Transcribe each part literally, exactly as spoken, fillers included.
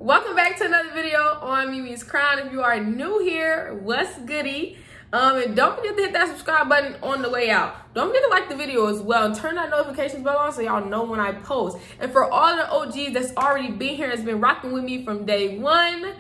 Welcome back to another video on Mimi's Crown. If you are new here, what's goody? Um, and don't forget to hit that subscribe button on the way out. Don't forget to like the video as well and turn that notifications bell on so y'all know when I post. And for all the O Gs that's already been here, has been rocking with me from day one,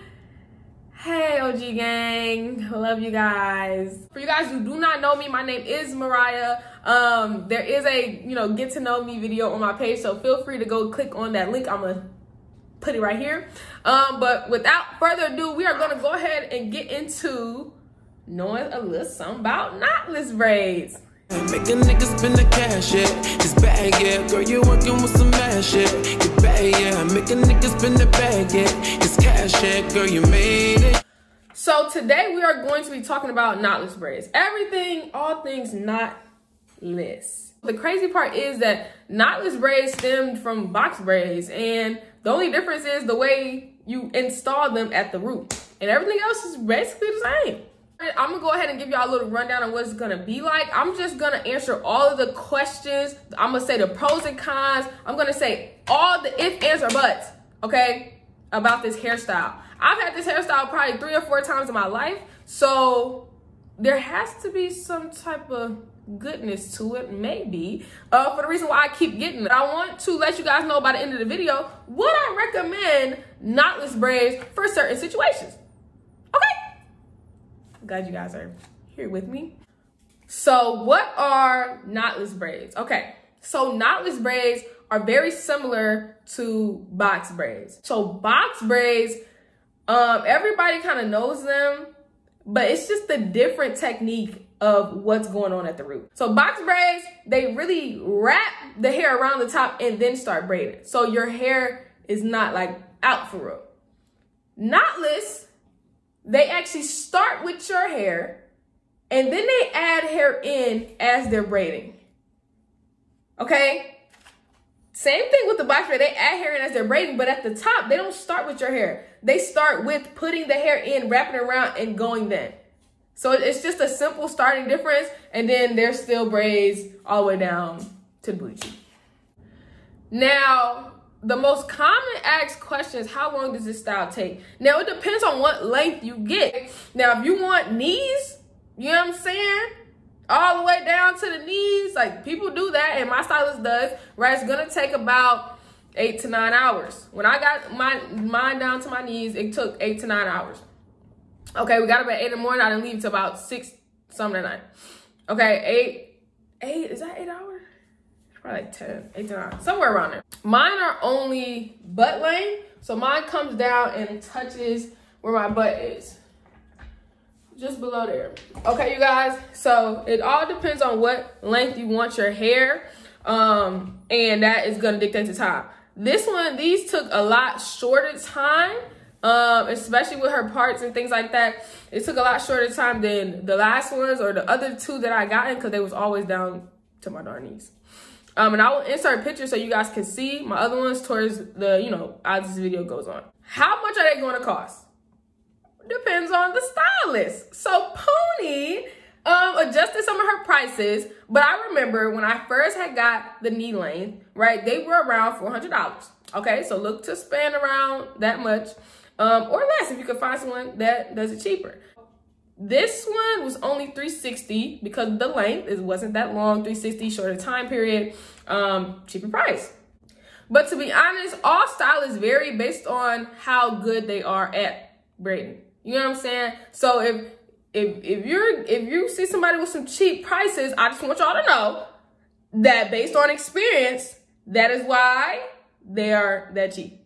hey O G gang, love you guys. For you guys who do not know me, my name is Mariah. Um, there is a, you know, get to know me video on my page, so feel free to go click on that link. I'm gonna put it right here. Um, but without further ado, we are gonna go ahead and get into knowing a little something about knotless braids. Make a nigga spend the cash, yeah. It's bad, yeah. Girl, you working with some mad shit. You bad, yeah. Make a nigga spend the bag, yeah. It's cash, yeah. Girl, you made it. So today we are going to be talking about knotless braids. Everything, all things knotless. The crazy part is that knotless braids stemmed from box braids, and the only difference is the way you install them at the root, and everything else is basically the same. I'm gonna go ahead and give y'all a little rundown on what it's gonna be like. I'm just gonna answer all of the questions. I'm gonna say the pros and cons. I'm gonna say all the if, ands, or buts, okay, about this hairstyle. I've had this hairstyle probably three or four times in my life, so there has to be some type of goodness to it, maybe, uh, for the reason why I keep getting it. I want to let you guys know by the end of the video, would I recommend knotless braids for certain situations? Okay, glad you guys are here with me. So what are knotless braids? Okay, so knotless braids are very similar to box braids. So box braids, um, everybody kind of knows them, but it's just a different technique of what's going on at the root. So box braids, they really wrap the hair around the top and then start braiding. So your hair is not like out for real. Knotless, they actually start with your hair and then they add hair in as they're braiding. Okay? Same thing with the box braid, they add hair in as they're braiding, but at the top, they don't start with your hair. They start with putting the hair in, wrapping it around, and going then. So it's just a simple starting difference, and then there's still braids all the way down to the booty. Now, the most common asked question is, how long does this style take? Now, it depends on what length you get. Now, if you want knees, you know what I'm saying? All the way down to the knees, like people do that, and my stylist does, right? It's gonna take about eight to nine hours. When I got my mine down to my knees, it took eight to nine hours. Okay, we got up at eight in the morning. I didn't leave till about six something at night. Okay, eight, eight, is that eight hours? Probably like ten, eight to nine, somewhere around there. Mine are only butt length, so mine comes down and touches where my butt is. Just below there. Okay, you guys, so it all depends on what length you want your hair, um, and that is gonna dictate the time. This one, these took a lot shorter time, um, especially with her parts and things like that. It took a lot shorter time than the last ones or the other two that I got in, because they was always down to my darn knees. Um, and I will insert pictures so you guys can see my other ones towards the, you know, as this video goes on. How much are they going to cost? Depends on the stylist. So Poonie um, adjusted some of her prices, but I remember when I first had got the knee length, right, they were around four hundred dollars. Okay, so look to spend around that much, um, or less if you could find someone that does it cheaper. This one was only three hundred sixty dollars because of the length. It wasn't that long, three hundred sixty dollars, shorter time period, um, cheaper price. But to be honest, all stylists vary based on how good they are at braiding. You know what I'm saying? So if if if you're if you see somebody with some cheap prices, I just want y'all to know that based on experience, that is why they are that cheap.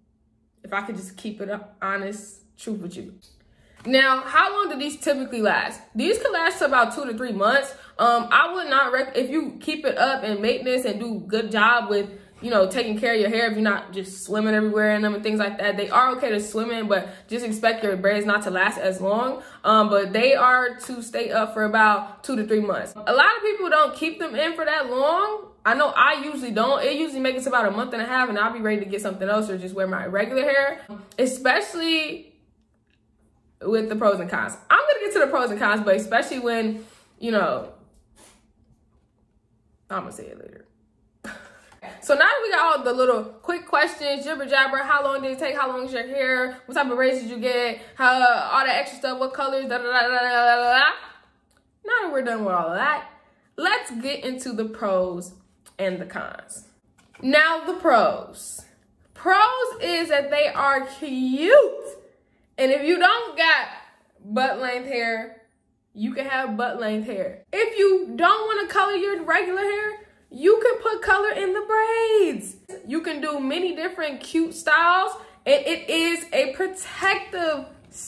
If I could just keep it up, honest truth with you. Now, how long do these typically last? These could last about two to three months. Um, I would not rec if you keep it up and maintenance and do good job with, you know, taking care of your hair, if you're not just swimming everywhere in them and things like that. They are okay to swim in, but just expect your braids not to last as long. Um, but they are to stay up for about two to three months. A lot of people don't keep them in for that long. I know I usually don't. It usually makes it about a month and a half, and I'll be ready to get something else or just wear my regular hair, especially with the pros and cons. I'm gonna get to the pros and cons, but especially when, you know, I'm gonna say it later. So now that we got all the little quick questions, jibber jabber, how long did it take? How long is your hair? What type of braids did you get? How, uh, all that extra stuff, what colors, da da da da da da da. Now that we're done with all of that, let's get into the pros and the cons. Now the pros. Pros is that they are cute. And if you don't got butt length hair, you can have butt length hair. If you don't want to color your regular hair, you can put color in the braids. You can do many different cute styles, and it is a protective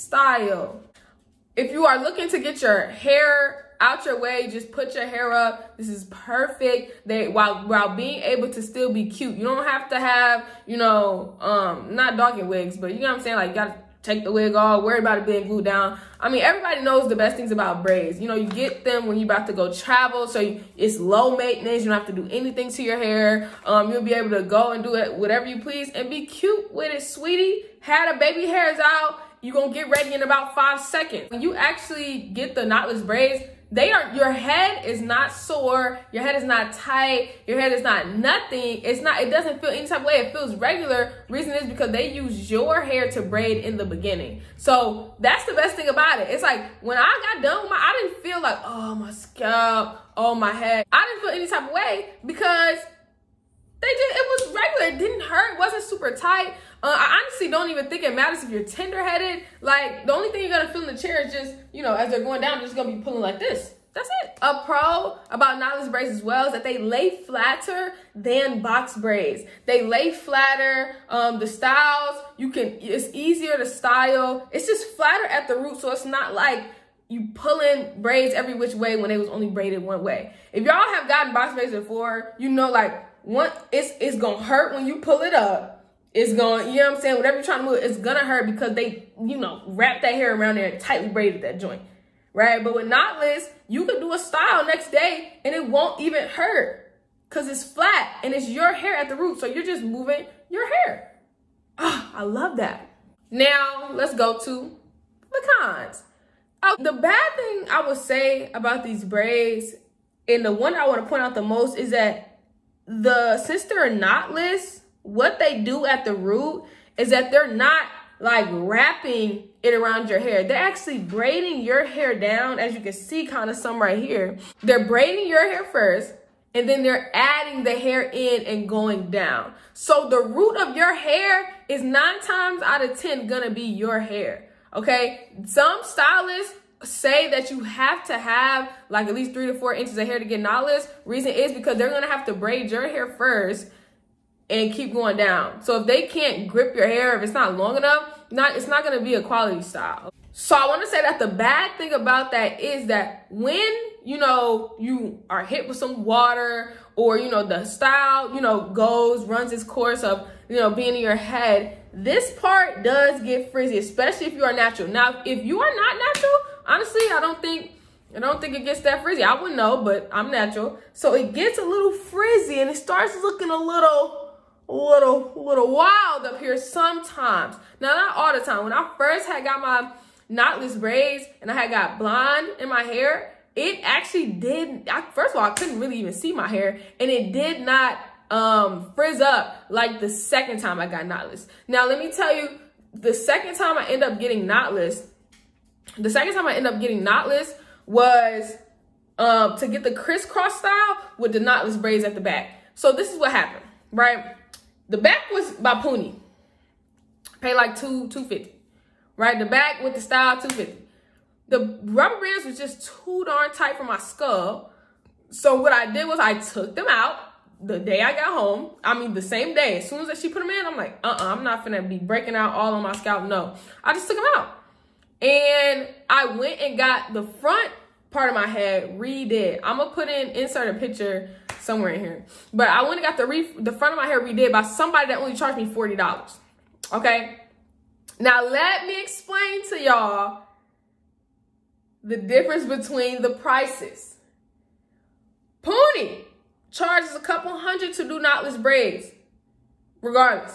style. If you are looking to get your hair out your way, just put your hair up. This is perfect. They while while being able to still be cute. You don't have to have, you know, um, not donkey wigs, but you know what I'm saying? Like, you gotta take the wig off, worry about it being glued down. I mean, everybody knows the best things about braids. You know, you get them when you're about to go travel, so you, it's low maintenance. You don't have to do anything to your hair. Um, you'll be able to go and do it whatever you please and be cute with it, sweetie. Had a baby hairs out, you're gonna get ready in about five seconds. When you actually get the knotless braids, they are, your head is not sore, your head is not tight, your head is not nothing. It's not, it doesn't feel any type of way, it feels regular. Reason is because they use your hair to braid in the beginning. So that's the best thing about it. It's like, when I got done with my, I didn't feel like, oh, my scalp, oh, my head. I didn't feel any type of way because they did, it was regular, it didn't hurt, it wasn't super tight. Uh, I honestly don't even think it matters if you're tender-headed. Like, the only thing you're gonna feel in the chair is just, you know, as they're going down, they're just gonna be pulling like this. That's it. A pro about knotless braids as well is that they lay flatter than box braids. They lay flatter. Um, the styles, you can, it's easier to style. It's just flatter at the root, so it's not like you pulling braids every which way when they was only braided one way. If y'all have gotten box braids before, you know, like, one, it's, it's gonna hurt when you pull it up. It's going, you know what I'm saying? Whatever you're trying to move, it's gonna hurt because they, you know, wrap that hair around there and tightly braided that joint, right? But with knotless, you can do a style next day and it won't even hurt because it's flat and it's your hair at the root. So you're just moving your hair. Oh, I love that. Now, let's go to the cons. Oh, the bad thing I would say about these braids, and the one I want to point out the most, is that the, since they're knotless, what they do at the root is that they're not like wrapping it around your hair. They're actually braiding your hair down, as you can see kind of some right here. They're braiding your hair first, and then they're adding the hair in and going down. So the root of your hair is nine times out of ten gonna be your hair, okay? Some stylists say that you have to have like at least three to four inches of hair to get knotless. Reason is because they're gonna have to braid your hair first and keep going down. So if they can't grip your hair, if it's not long enough, not it's not gonna be a quality style. So I wanna say that the bad thing about that is that when, you know, you are hit with some water, or, you know, the style, you know, goes, runs its course of, you know, being in your head, this part does get frizzy, especially if you are natural. Now, if you are not natural, honestly, I don't think, I don't think it gets that frizzy. I wouldn't know, but I'm natural. So it gets a little frizzy and it starts looking a little, little little wild up here sometimes. Now, not all the time. When I first had got my knotless braids and I had got blonde in my hair, it actually did, I, first of all, I couldn't really even see my hair, and it did not um frizz up like the second time I got knotless. Now, let me tell you, the second time I end up getting knotless, the second time I end up getting knotless was um to get the crisscross style with the knotless braids at the back. So this is what happened, right? The back was by Poonie. Paid like two, two fifty. Right? The back with the style, two fifty. The rubber bands was just too darn tight for my skull. So what I did was I took them out the day I got home. I mean, the same day. As soon as she put them in, I'm like, uh-uh, I'm not finna be breaking out all on my scalp. No. I just took them out. And I went and got the front part of my head redid. I'm gonna put in, insert a picture somewhere in here. But I went and got the re the front of my hair redid by somebody that only charged me forty dollars. Okay? Now let me explain to y'all the difference between the prices. Poonie charges a couple hundred to do knotless braids, regardless.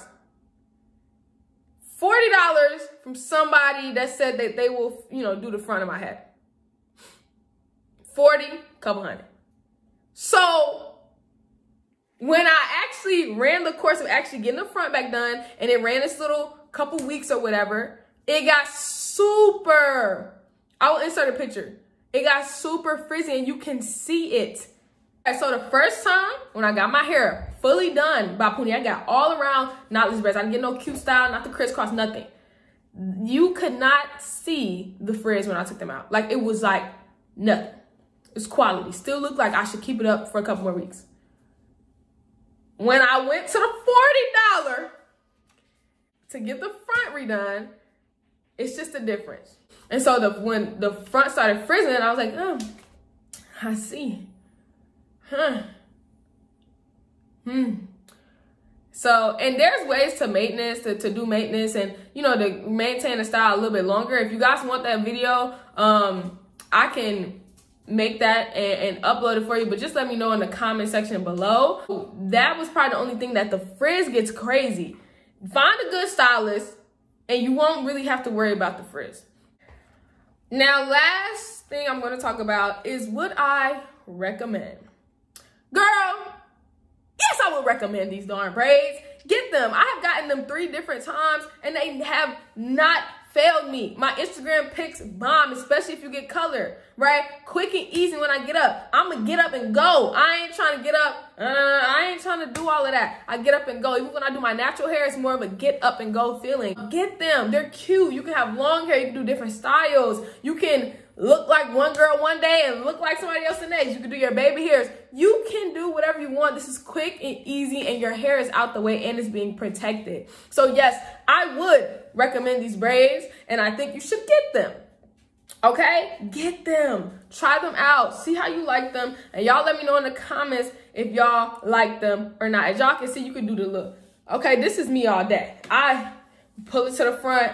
forty dollars from somebody that said that they will, you know, do the front of my head. forty, couple hundred. So When I actually ran the course of actually getting the front back done, and it ran this little couple weeks or whatever, it got super, I will insert a picture. It got super frizzy and you can see it. And so the first time when I got my hair fully done by Poonie, I got all around knotless braids. I didn't get no cute style, not the crisscross, nothing. You could not see the frizz when I took them out. Like, it was like nothing. It's quality. Still looked like I should keep it up for a couple more weeks. When I went to the forty dollars to get the front redone, it's just a difference. And so the when the front started frizzing, I was like, oh, I see. Huh. Hmm. So, and there's ways to maintenance, to, to do maintenance and, you know, to maintain the style a little bit longer. If you guys want that video, um, I can make that and, and upload it for you, but just let me know in the comment section below. That was probably the only thing that the frizz gets crazy. Find a good stylist and you won't really have to worry about the frizz. Now, last thing I'm going to talk about is would I recommend? Girl, yes, I would recommend these darn braids. Get them. I have gotten them three different times and they have not failed me. My Instagram pics bomb, especially if you get color, right? Quick and easy when I get up. I'm going to get up and go. I ain't trying to get up. Uh, I ain't trying to do all of that. I get up and go. Even when I do my natural hair, it's more of a get up and go feeling. Get them. They're cute. You can have long hair. You can do different styles. You can look like one girl one day and look like somebody else the next. You can do your baby hairs. You can do whatever you want. This is quick and easy and your hair is out the way and it's being protected. So yes, I would recommend these braids and I think you should get them. Okay? Get them. Try them out. See how you like them. And y'all let me know in the comments if y'all like them or not. As y'all can see, you can do the look. Okay, this is me all day. I pull it to the front.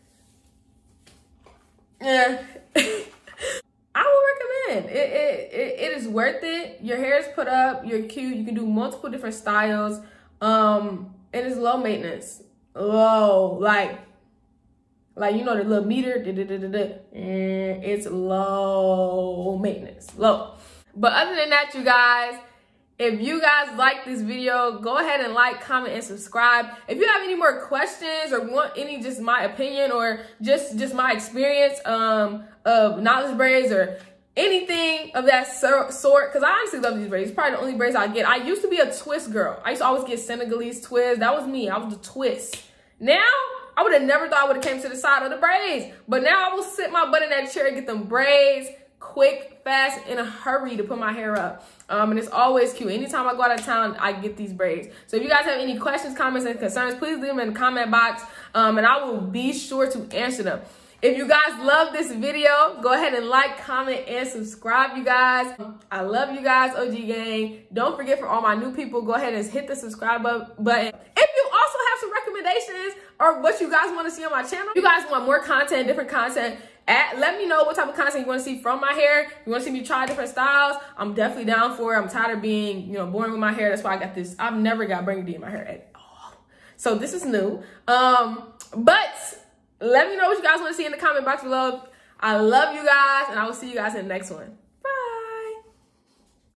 Yeah. I would recommend it, it, it. It is worth it. Your hair is put up. You're cute. You can do multiple different styles. Um, and it's low maintenance. Low, like, like you know the little meter. Da, da, da, da, da, and it's low maintenance. Low. But other than that, you guys, if you guys like this video, go ahead and like, comment, and subscribe. If you have any more questions or want any just my opinion or just just my experience um of knotless braids or anything of that sort, because I honestly love these braids. It's probably the only braids I get. I used to be a twist girl. I used to always get Senegalese twists. That was me. I was the twist. Now, I would have never thought I would have came to the side of the braids. But now I will sit my butt in that chair and get them braids quick, fast, in a hurry to put my hair up. Um, and it's always cute. Anytime I go out of town, I get these braids. So if you guys have any questions, comments, and concerns, please leave them in the comment box. Um, and I will be sure to answer them. If you guys love this video, go ahead and like, comment, and subscribe, you guys. I love you guys, O G gang. Don't forget, for all my new people, go ahead and hit the subscribe button. If you also have some recommendations or what you guys want to see on my channel, you guys want more content, different content, At, let me know what type of content you want to see from my hair. You want to see me try different styles? I'm definitely down for it. I'm tired of being, you know, boring with my hair. That's why I got this. I've never got Bring D in my hair at all. So this is new. Um, but let me know what you guys want to see in the comment box below. I love you guys, and I will see you guys in the next one.